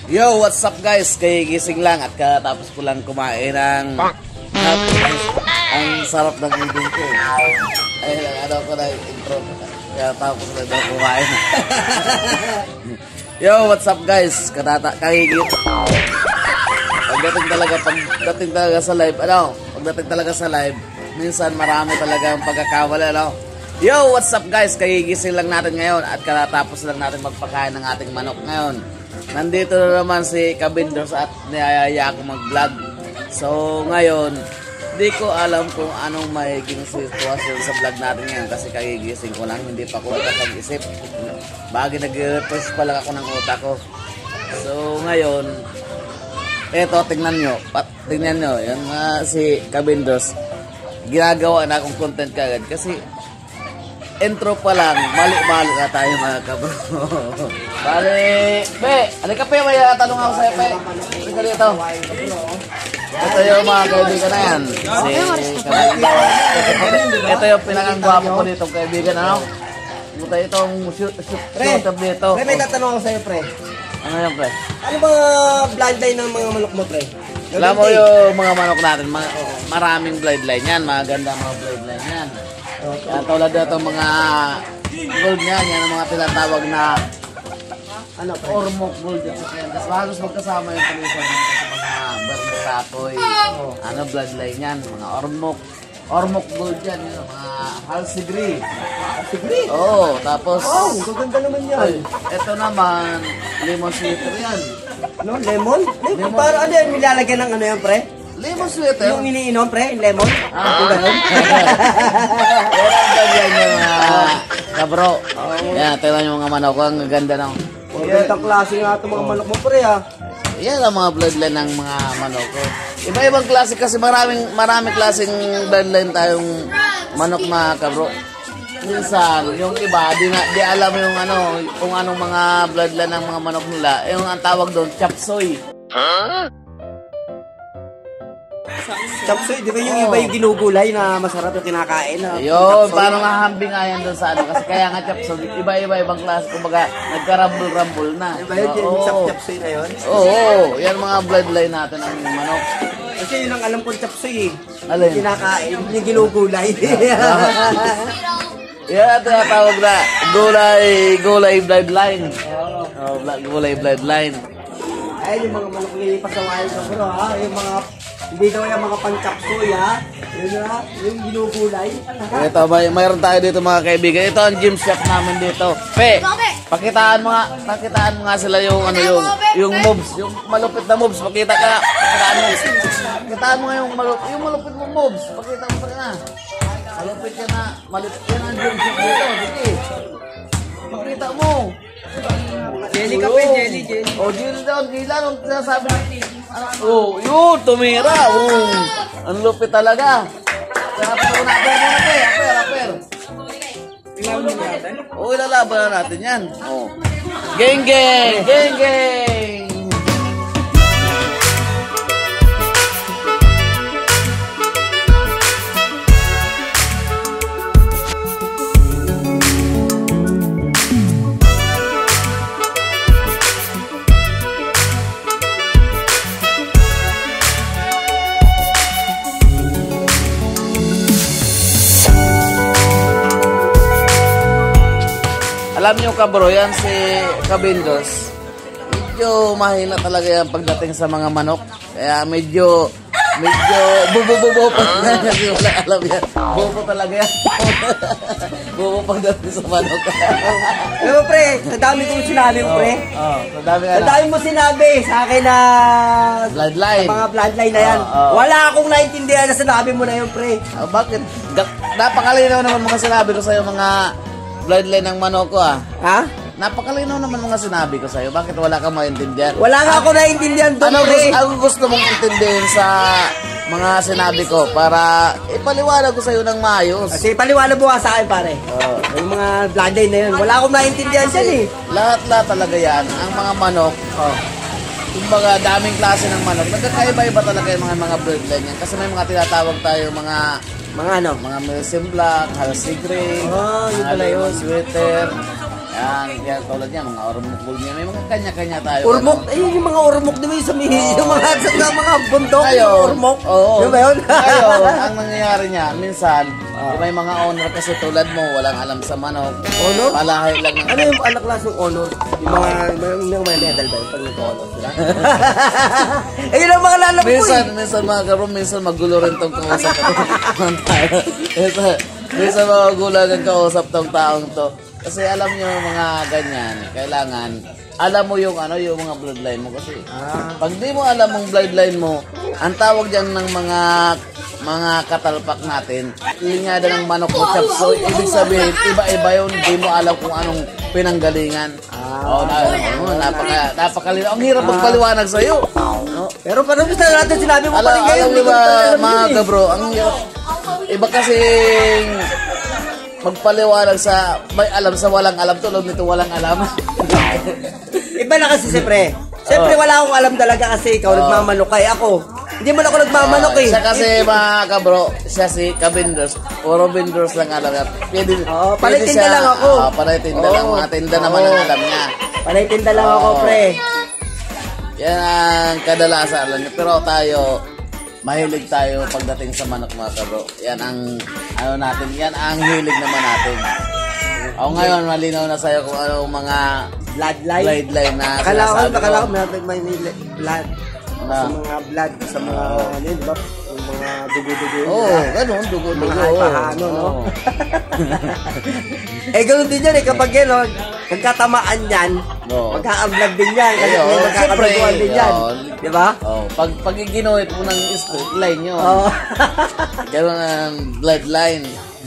Yo, what's up guys? Kagigising lang at katapos ko lang kumain ng ang sarap ng idong ko. Ay, ano ko na intro. Kaya tapos na daw kumain. Yo, what's up guys? Kagigit. Pagdating talaga sa live, pagdating talaga sa live, minsan marami talaga ang pagkakamali, Yo, what's up guys? Kagigising lang natin ngayon at katapos lang natin magpakain ng ating manok ngayon. Nandito na naman si Kabindors at niyayaya ako mag-vlog. So ngayon, di ko alam kung anong magiging sitwasyon sa vlog natin ngayon kasi kagigising ko lang, hindi pa ako nakapag-isip. Bagay nag-refresh pa lang ako ng utak ko. So ngayon, eto tingnan nyo, yan si Kabindors. Ginagawa na akong content kagad kasi intro pa lang, mali-mali na tayo mga kabro. Bali, Be, alika Pe, may tanong ako sa'yo Pe. Ito dito. Ito yung mga kaibigan na yan. Ito yung pinakang-gwapo ko dito kaibigan, Ito itong shoot-up dito. Pre, may tatanong ako sa'yo, pre. Ano yan, Pre? Ano ba bloodline ng mga manok mo, pre? Alam mo yung mga manok natin, maraming bloodline yan, maganda mga bloodline yan. Kaya tulad dito mga gold yan ang mga tinatawag na ormok gold yan. Kasi halos magkasama yung palisan yan kasi mga Bernatatoy, bloodline yan, mga ormok gold yan, yung mga halsigri. Halsigri? Oo, tapos gaganda naman yan. Ito naman, lemon sweeter yan. Lemon? Para ano yan, nilalagyan ng ano yan, pre? Lemon sweeter? Yung iniinom, pre? Lemon? Yung ganun? Yan yung mga kabro. Yan, tingnan yung mga manok ko. Ang ganda ng... Magandang klase nga itong mga manok mo, pre, Yan ang mga bloodline ng mga manok ko. Iba-ibang klase kasi maraming klaseng bloodline tayong manok, mga kabro. Minsan, yung iba, di alam yung kung anong mga bloodline ng mga manok nila. Yung ang tawag doon, chapsoy. Chapsoy, di ba yung iba yung ginugulay na masarap yung kinakain? Yun, parang hahambing nga yan doon sa kasi kaya nga chapsoy, iba-ibang klase, kumbaga, nagkarambul-rambul na. Iba yun, yung chapsoy na yun? Oo, yan mga bloodline natin ang manok. Kasi yun ang alam kong chapsoy Alin? Kinakain, yung ginugulay. Yan, tinatawag na gulay bloodline. Gulay bloodline. Ayun yung mga manok nilipas sa wild ko, bro, yung mga hindi daw yung mga pang-chapsoy, Yun yung ginugulay. Ito, mayroon tayo dito mga kaibigan. Ito ang gym shop namin dito. Pe, pakitaan mo nga sila yung yung moves, yung malupit na moves. Pakitaan mo nga yung malupit mo moves. Pakita mo pa na. Malupit yan ang gym shop dito. Sige. Pakita mo. Jelly ka pa, jelly. Jelly daw, ang sinasabi natin. Yun, tumira. Ang lupit talaga. Rapper. Ilalaban na natin yan. Geng. Alam nyo kabro, yan si Kabindors. Medyo mahina talaga yan pagdating sa mga manok. Kaya medyo bubo pa kasi wala alam yan. Bubo talaga yan. Bubo pagdating sa manok. Pero pre, sa dami kong sinabi mo, pre. Sa dami mo sinabi sa akin na bloodline. Mga bloodline na yan. Wala akong naintindihan na sinabi mo na yun, pre. Bakit? Napakalinaw naman mga sinabi ko sa'yo, mga bloodline ng manok ko, Napakalinaw naman mga sinabi ko sa'yo. Bakit wala kang maintindihan? Wala nga ako naintindihan doon, pre. Ano gusto mong intindihin sa mga sinabi ko para ipaliwanag ko sa'yo ng maayos? Kasi ipaliwanag mo sa akin, pare. Yung mga bloodline na yun. Wala akong naintindihan dyan, Lahat talaga yan. Ang mga manok, kumbaga daming klase ng manok. Nagkakaiba-iba talaga yung mga bloodline yan. Kasi may mga tinatawag tayo mga Mga Melsim Black, Halsey Gray, yun pala yun. Sweater. Yan, tulad niya, mga ormukbul niya. May mga kanya-kanya tayo. Urmok, yung mga urmok, di ba yung sa yung mga bundok, Ngayon, yung urmok. oo. Di ba yun? Ngayon, ang nangyayari niya, minsan, may mga owner kasi tulad mo, walang alam sa manok. Honor? Palahay lang ng Ano yung anak klaseng honor? Yung mga medal ba yung pag nag-honor sila? Ayun ang mga lalap ko minsan mga karom, minsan magulo rin tong kausap minsan magulo ang kausap tong taong to. Kasi alam nyo mga ganyan, kailangan alam mo yung yung mga bloodline mo kasi. Pag di mo alam ang bloodline mo, ang tawag diyan ng mga katalpak natin, linyada ng manok o chapso, ibig sabihin iba-iba yun, di mo alam kung anong pinanggalingan. Napakalinaw. Ang hirap magpaliwanag sa iyo. No? Pero parang gusto natin sinabi mo pa rin ngayon. Alam mo ba mga kabro, ang hirap. Iba kasi magpaliwanag sa may alam sa walang alam, tulad nito walang alam. Iba na kasi siyempre. Siyempre wala akong alam talaga kasi ikaw nagmamanok kay ako. Hindi mo na ako nagmamanok eh. Siya kasi mga kabro, siya si Kabinders. Puro vendors lang alam niya. Panay tinda lang ako. Panay tinda lang. Mga tinda naman ang alam niya. Panay tinda lang ako, pre. Yan ang kadalasan alam niya. Pero tayo, mahilig tayo pagdating sa manok mga kabro. Yan ang natin. Yan ang hilig naman natin. Ako ngayon, malinaw na sa'yo kung ano mga bloodline na sinasabi ko. Akala ko may blood. Sa mga blood, sa mga di ba? Yung mga dugo-dugo. Ganun, dugo-dugo. Mga alpahano, no? Ganun din yan kapag yan, nagkatamaan yan, magka-blood din yan, kasi may magkakaduguan din yan. Di ba? Pag ginuhit mo ng straight line yun. Ganun ang bloodline.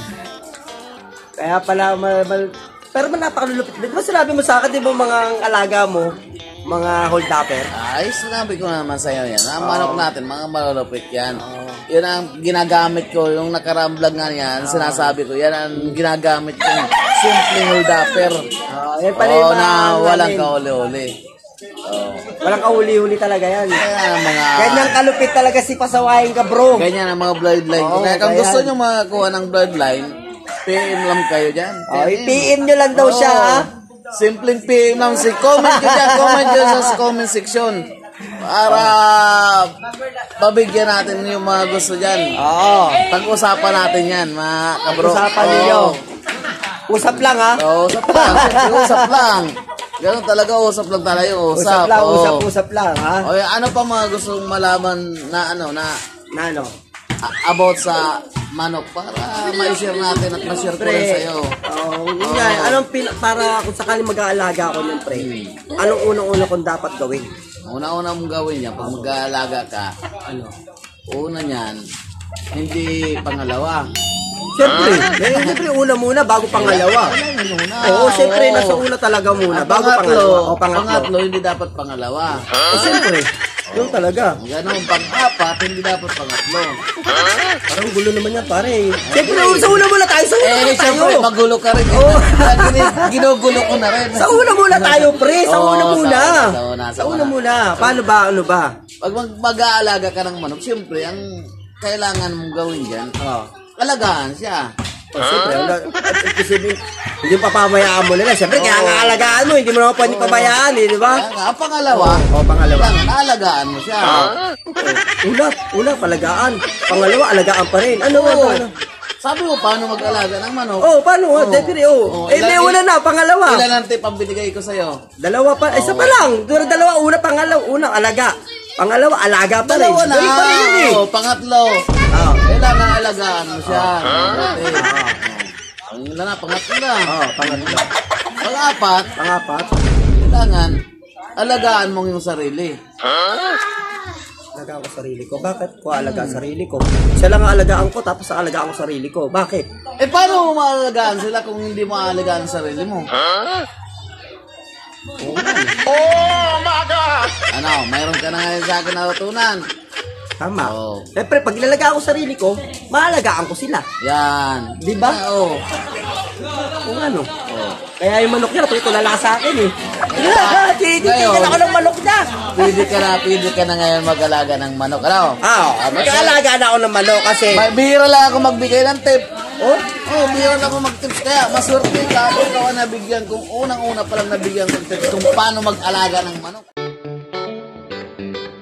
Kaya pala, pero napakalulupit. Di ba sinabi mo sa akin, di ba mga alaga mo, mga hold-upper? Ay, sinabi ko naman sa'yo yan. Ang manok natin, mga malulupit yan. Yun ang ginagamit ko, yung nakaraang vlog nga yan, sinasabi ko, yan ang ginagamit ko. Simpleng hold-upper. Yan pala yung na walang kauli-uli. Walang kahuli-huli talaga yan. Mga Ganyan kalupit talaga si Pasawahin ka, bro. Ganyan ang mga bloodline. Kaya kung gusto nyo makakuha ng bloodline, PM lang kayo dyan. PM nyo lang daw siya, ha? Simpleng PM lang. Comment nyo dyan. Comment nyo sa comment section. Para pabigyan natin yung mga gusto dyan. Pag-usapan natin yan, mga kabro. Usapan ninyo. Usap lang, ha? Usap lang. Usap lang. Ganun talaga, usap lang tayo. Usap lang, usap lang, ha? Ano pa mga gusto mong malaman na about sa manok para ma-share natin at ma-share ko rin sa'yo. Yun nga, para kung sakaling mag-aalaga ako ng pre, anong unang-una kong dapat gawin? Una-una mong gawin yan, pag mag-aalaga ka, una niyan, hindi pangalawa. Siyempre, una muna bago pangalawa. Siyempre, nasa una talaga muna, bago pangalawa. Pangatlo, hindi dapat pangalawa. Siyempre. Yung talaga. Ganun, pang-apat, hindi dapat pangatlo. Parang gulo naman yan, pare. Siyempre, sa una muna tayo. Siyempre, magulo ka rin. Ginugulo ko na rin. Sa una muna tayo, pre. Sa una muna. Sa una muna. Paano ba? Ano ba? Pag mag-aalaga ka ng manok, siyempre, ang kailangan mong gawin dyan, alagaan siya. Siyempre, hindi papabayaan mo nila. Siyempre, kaya nga alagaan mo. Hindi mo naman pwede pabayaan, di ba? Pangalawa. Pangalawa. Alagaan mo siya. Una, palagaan. Pangalawa, alagaan pa rin. Ano? Sabi mo, paano mag-alaga ng manok? Paano? Definitely, may una na, pangalawa. Ilan ang tip ang binigay ko sa'yo? Dalawa pa. Isa pa lang. Dalawa, una, pangalawa. Una, alaga. Pangalawa, alaga pa rin. Dalawa na. Pangatlo. Kailangan alagaan mo siya. Ilan na, pangatlo na. Pangatlo. Pang-apat. Kailangan alagaan mo yung sarili. Alagaan ko sarili ko. Bakit ko alagaan sarili ko? Siya lang ang alagaan ko, tapos ang alagaan ko sarili ko. Bakit? Paano mo maalagaan sila kung hindi mo alagaan sarili mo? Oh my God! Mayroon ka na ngayon sa akin natutunan. Tama. Siyempre, pag ilalagaan ko sarili ko, maalagaan ko sila. Yan. Di ba? Kung ano. Kaya yung manok niya, natutulala sa akin eh. Tinitingnan ako ng manok niya. Pwede ka na ngayon mag-alaga ng manok. Mag-alaga na ako ng manok kasi... Bihira lang ako magbigay ng tip. Oh? Oh, bigyan ako mag-tips. Kaya maswerte ka kung ikaw ang nabigyan. Kung unang-una pa lang nabigyan ng tips kung paano mag-alaga ng manok.